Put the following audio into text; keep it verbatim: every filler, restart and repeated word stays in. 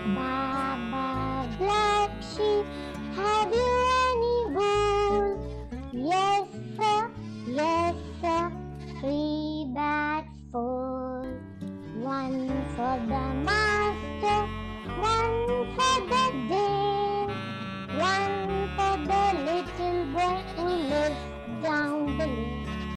Baba Black Sheep, have you any wool? Yes sir, yes sir, three bags full. One for the